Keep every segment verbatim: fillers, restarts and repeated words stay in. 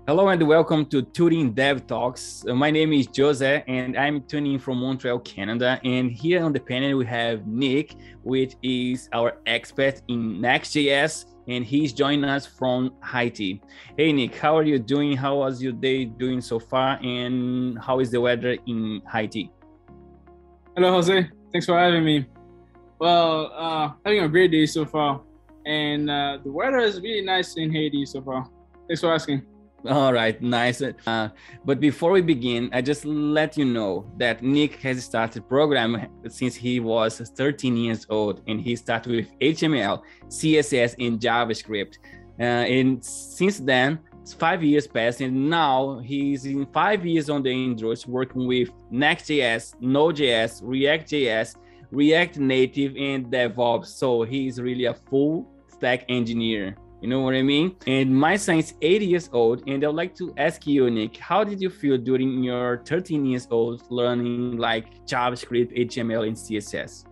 Hello and welcome to Turing Dev Talks. Uh, My name is Jose and I'm tuning in from Montreal, Canada. And here on the panel we have Nick, which is our expert in Next.js, and he's joining us from Haiti. Hey Nick, how are you doing? How was your day doing so far? And how is the weather in Haiti? Hello, Jose. Thanks for having me. Well, uh, having a great day so far. And uh, the weather is really nice in Haiti so far. Thanks for asking. All right, nice. Uh, but before we begin, I just let you know that Nick has started programming since he was thirteen years old, and he started with H T M L, C S S, and JavaScript. Uh, and since then, it's five years passed, and now he's in five years on the Android, working with Next.js, Node.js, React.js, React Native, and DevOps. So he's really a full stack engineer. You know what I mean? And my son is eight years old, and I would like to ask you, Nick, how did you feel during your thirteen years old learning like JavaScript, H T M L, and C S S?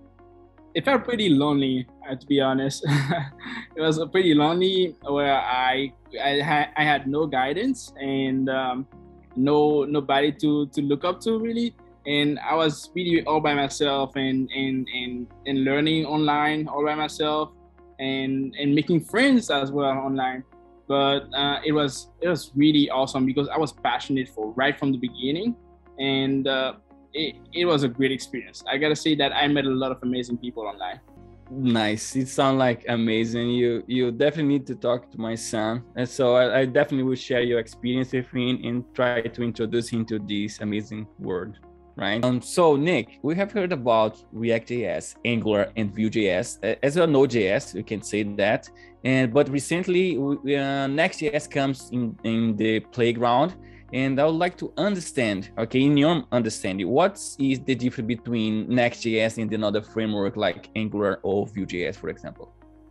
It felt pretty lonely, uh, to be honest. It was uh, pretty lonely where I I had I had no guidance and um, no nobody to to look up to really, and I was really all by myself and and and and learning online all by myself. and and making friends as well online. But uh, it was it was really awesome because I was passionate for right from the beginning, and uh, it, it was a great experience. I gotta say that I met a lot of amazing people online. Nice. It sounds like amazing. You you definitely need to talk to my son, and so I, I definitely will share your experience with him and try to introduce him to this amazing world. Right. Um, so Nick, we have heard about React.js, Angular, and Vue.js, uh, as well Node.js, we can say that. And but recently, we, uh, Next.js comes in in the playground, and I would like to understand, okay, in your understanding, what is the difference between Next.js and another framework like Angular or Vue.js, for example?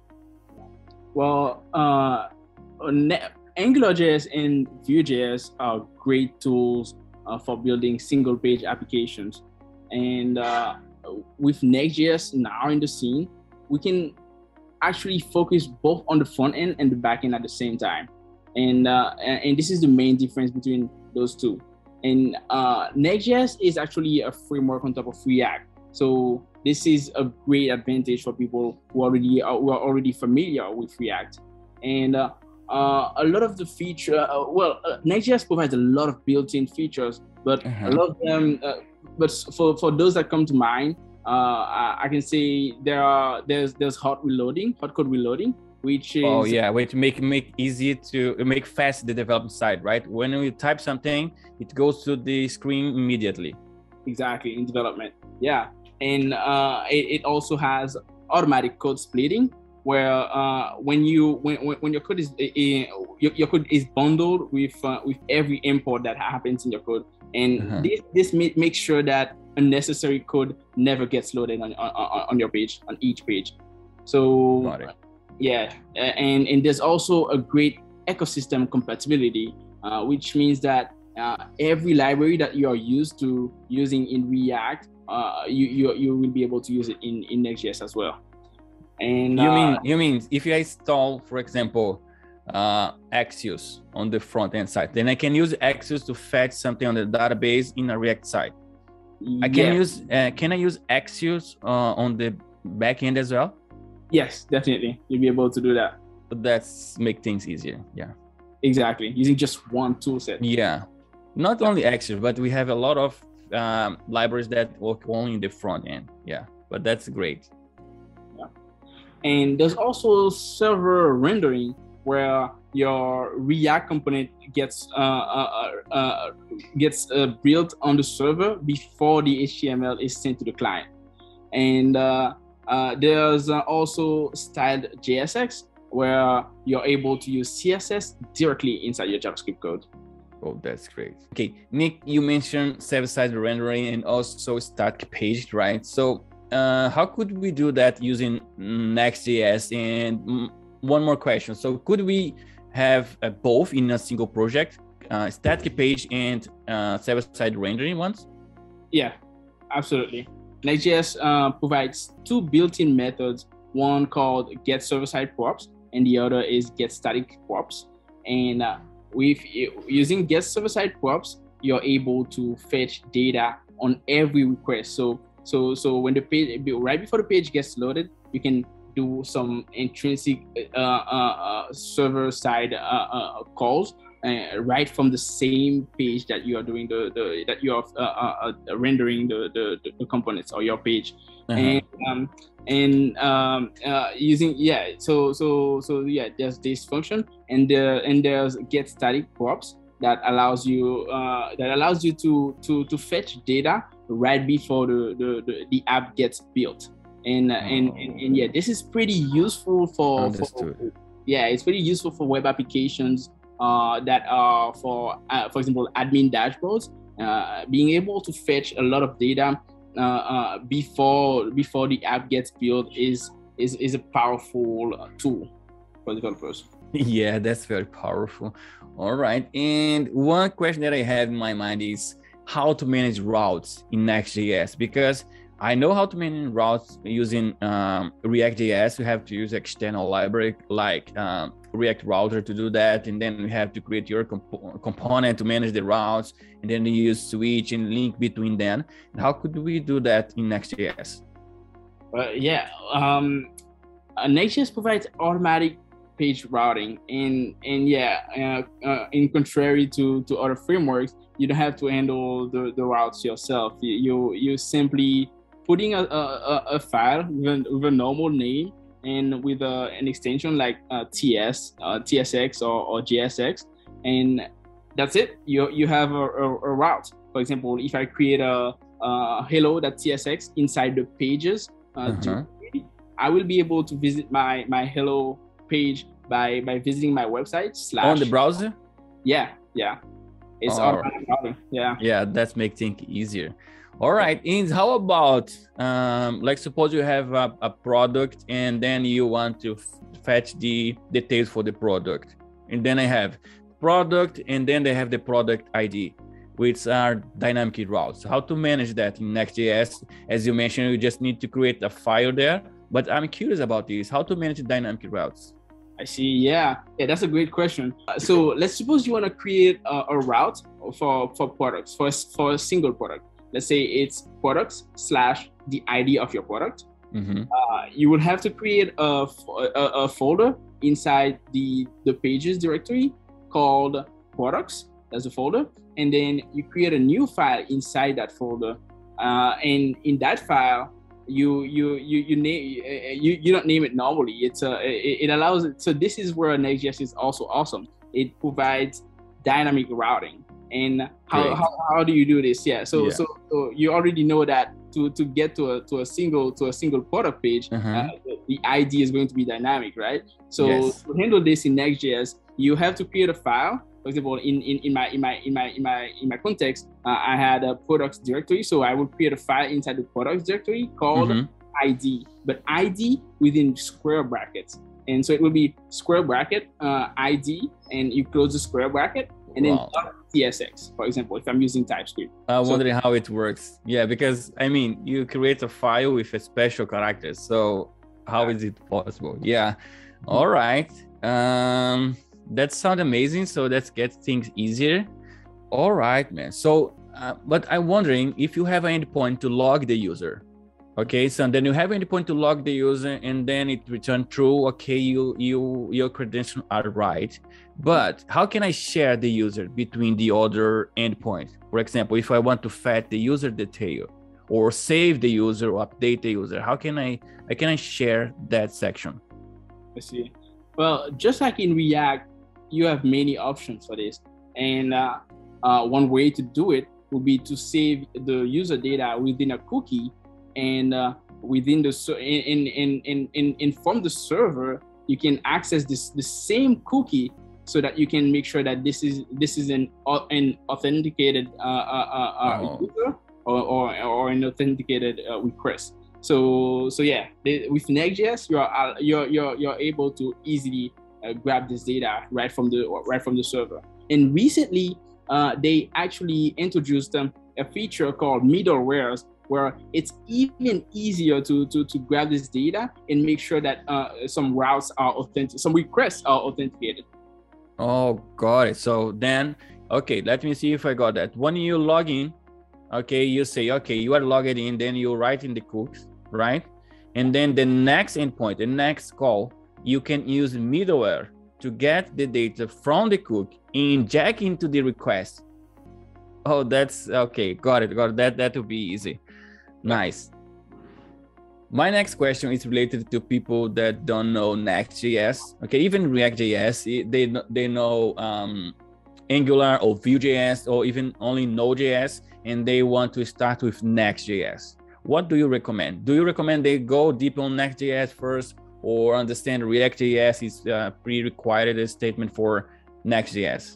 Well, uh, AngularJS and Vue.js are great tools Uh, for building single page applications. And uh, with Next.js now in the scene, we can actually focus both on the front end and the back end at the same time. And, uh, and this is the main difference between those two. And uh, Next.js is actually a framework on top of React. So this is a great advantage for people who already are, who are already familiar with React. And uh, Uh, a lot of the feature, uh, well, uh, Next.js provides a lot of built-in features, but uh-huh. a lot of them, uh, but for, for those that come to mind, uh, I, I can say there are there's there's hot reloading, hot code reloading, which is oh yeah, which make make easy to make fast the development side, right? When you type something, it goes to the screen immediately. Exactly, in development, yeah, and uh, it, it also has automatic code splitting, where uh, when you when, when your code is uh, your, your code is bundled with uh, with every import that happens in your code, and uh-huh. this this ma- makes sure that unnecessary code never gets loaded on on, on your page, on each page. So uh, yeah, and and there's also a great ecosystem compatibility, uh, which means that uh, every library that you are used to using in React, uh, you you you will be able to use it in in Next.js as well. And you uh, mean you mean if I install, for example, uh, Axios on the front end side, then I can use Axios to fetch something on the database in a React side. I can yeah. use uh, can I use Axios uh, on the back end as well? Yes, definitely. You'll be able to do that. But that's make things easier. Yeah. Exactly. Using just one tool set. Yeah. Not only Axios, but we have a lot of um, libraries that work only in the front end. Yeah. But that's great. And there's also server rendering, where your React component gets uh, uh, uh, gets uh, built on the server before the H T M L is sent to the client. And uh, uh, there's uh, also styled J S X, where you're able to use C S S directly inside your JavaScript code. Oh, that's great. Okay, Nick, you mentioned server-side rendering and also static page, right? So Uh, how could we do that using Next.js? And one more question. So could we have uh, both in a single project, uh, static page and uh, server-side rendering ones? Yeah, absolutely. Next.js uh, provides two built-in methods, one called get server-side props, and the other is get static props. And uh, with using get server-side props, you're able to fetch data on every request. So so so when the page right before the page gets loaded, you can do some intrinsic uh, uh, uh, server-side uh, uh, calls uh, right from the same page that you are doing the, the that you are uh, uh, uh, rendering the, the the components or your page. Uh-huh. And um, and um, uh, using yeah so so so yeah there's this function, and there and there's get static props that allows you uh, that allows you to to to fetch data right before the the, the, the app gets built. And, uh, oh. and, and and yeah, this is pretty useful for, for yeah, it's pretty useful for web applications uh, that are for uh, for example admin dashboards. Uh, being able to fetch a lot of data uh, uh, before before the app gets built is is is a powerful tool for developers. Yeah, that's very powerful. All right, and one question that I have in my mind is how to manage routes in Next.js, because I know how to manage routes using um, React.js. We have to use external library like um, React Router to do that, and then we have to create your comp component to manage the routes, and then you use switch and link between them. How could we do that in Next.js? Uh, yeah, um, uh, Next.js provides automatic page routing, and and yeah, uh, uh, in contrary to to other frameworks, you don't have to handle the, the routes yourself. You you, you simply putting a, a, a file with a, with a normal name and with a, an extension like uh, T S, uh, T S X or, or J S X, and that's it. You you have a, a, a route. For example, if I create a, a hello.tsx inside the pages, uh, uh-huh. directory, I will be able to visit my my hello page by by visiting my website slash on the browser. Yeah, yeah, it's oh. automatic routing. Yeah, yeah, that's make things easier. All right, and how about um, like suppose you have a, a product and then you want to fetch the details for the product, and then I have product and then they have the product I D, which are dynamic routes. How to manage that in Next.js? As you mentioned, you just need to create a file there, but I'm curious about this, how to manage dynamic routes. I see. Yeah, yeah, that's a great question. Uh, so let's suppose you want to create a, a route for for products for for a single product. Let's say it's products slash the I D of your product. Mm-hmm. Uh, you will have to create a, a, a folder inside the, the pages directory called products. That's the folder. And then you create a new file inside that folder. Uh, and in that file, you you you you name you, you don't name it normally. It's a it, it allows it. So this is where Next.js is also awesome. It provides dynamic routing. And how, how, how do you do this? Yeah. So, yeah. so so you already know that to, to get to a to a single to a single product page, uh-huh. uh, the, the I D is going to be dynamic, right? So yes. to handle this in Next.js, you have to create a file. For example, in, in, in my in my in my in my in my context, uh, I had a products directory, so I will create a file inside the products directory called mm-hmm. I D, but I D within square brackets. And so it will be square bracket uh, I D, and you close the square bracket, and wow. then T S X, for example, if I'm using TypeScript. I'm so, wondering how it works. Yeah, because I mean, you create a file with a special character. So how is it possible? Yeah. All right. Um, that sounds amazing. So let's get things easier. All right, man. So, uh, but I'm wondering if you have an endpoint to log the user. Okay, so then you have an endpoint to log the user, and then it returns true. Okay, you you your credentials are right, but how can I share the user between the other endpoints? For example, if I want to fetch the user detail, or save the user, or update the user, how can I how can I share that section? I see. Well, just like in React, you have many options for this, and uh, uh, one way to do it would be to save the user data within a cookie. And uh, within the in in in in in from the server, you can access this the same cookie, so that you can make sure that this is this is an an authenticated uh, uh, uh, oh. user or, or or an authenticated uh, request. So so yeah, they, with Next.js, you're uh, you're you're you're able to easily uh, grab this data right from the right from the server. And recently, uh, they actually introduced um, a feature called middlewares, where it's even easier to, to, to grab this data and make sure that uh, some routes are authentic, some requests are authenticated. Oh, got it. So then, okay, let me see if I got that. When you log in, okay, you say, okay, you are logged in, then you write in the cookies, right? And then the next endpoint, the next call, you can use middleware to get the data from the cookie, inject into the request. Oh, that's okay. Got it. Got it. That that will be easy. Nice. My next question is related to people that don't know Next.js. Okay, even React.js, they they know um, Angular or Vue.js or even only Node.js, and they want to start with Next.js. What do you recommend? Do you recommend they go deep on Next.js first, or understand React.js is a pre-required statement for Next.js?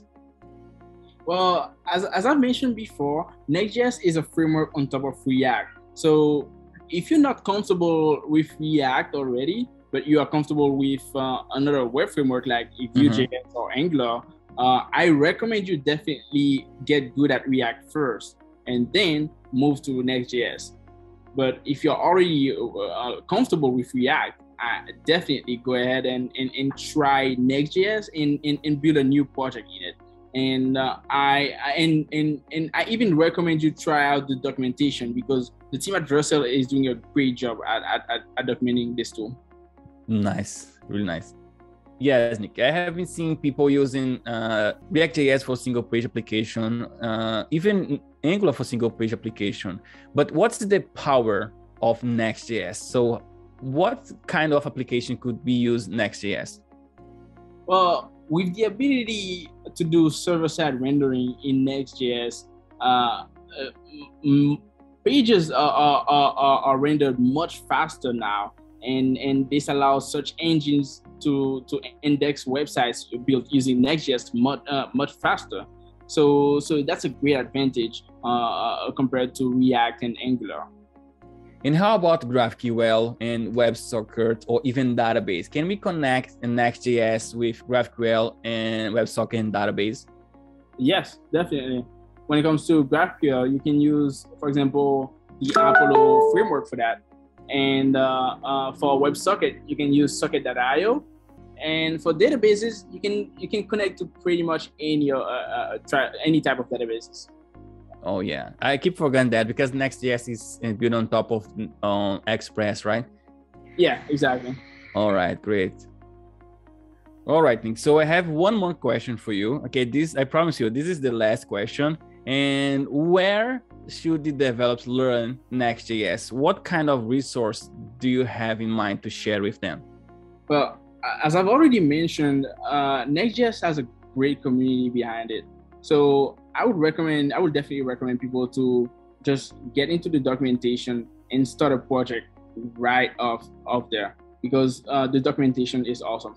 Well, as, as I mentioned before, Next.js is a framework on top of React. So if you're not comfortable with React already, but you are comfortable with uh, another web framework like Vue.js mm-hmm. or Angular, uh, I recommend you definitely get good at React first and then move to Next.js. But if you're already uh, comfortable with React, uh, definitely go ahead and, and, and try Next.js and, and, and build a new project in it. And uh, I and, and and I even recommend you try out the documentation, because the team at Vercel is doing a great job at, at, at documenting this tool. Nice, really nice. Yes, Nick, I have been seeing people using uh, React.js for single page application, uh, even Angular for single page application. But what's the power of Next.js? So what kind of application could we use Next.js? Well, with the ability to do server-side rendering in Next.js, uh, uh, pages are, are, are, are rendered much faster now, and, and this allows search engines to, to index websites built using Next.js much, uh, much faster. So, so that's a great advantage uh, compared to React and Angular. And how about GraphQL and WebSocket or even database? Can we connect Next.js with GraphQL and WebSocket and database? Yes, definitely. When it comes to GraphQL, you can use, for example, the Apollo framework for that. And uh, uh, for WebSocket, you can use socket dot i o. And for databases, you can you can connect to pretty much any uh, uh, try, any type of databases. Oh yeah, I keep forgetting that because Next.js is built on top of uh, Express, right? Yeah, exactly. All right, great. All right, Nick. So I have one more question for you. Okay, this I promise you, this is the last question. And where should the developers learn Next.js? What kind of resource do you have in mind to share with them? Well, as I've already mentioned, uh, Next.js has a great community behind it. So I would recommend, I would definitely recommend people to just get into the documentation and start a project right off, off there, because uh, the documentation is awesome.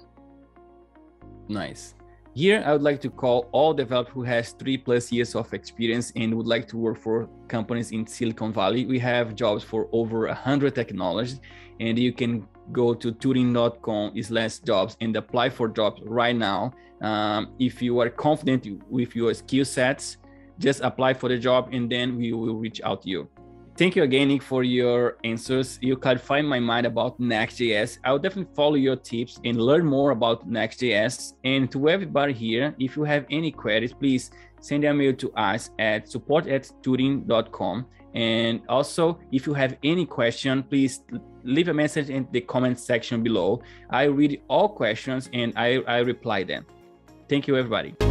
Nice. Here, I would like to call all developers who has three plus years of experience and would like to work for companies in Silicon Valley. We have jobs for over a hundred technologies, and you can go to turing dot com slash jobs and apply for jobs right now. Um, if you are confident with your skill sets, just apply for the job and then we will reach out to you. Thank you again, Nick, for your answers. You clarified my mind about Next.js. I'll definitely follow your tips and learn more about Next.js. And to everybody here, if you have any queries, please send an email to us at support at turing dot com. And also, if you have any question, please leave a message in the comment section below. I read all questions and I, I reply them. Thank you, everybody.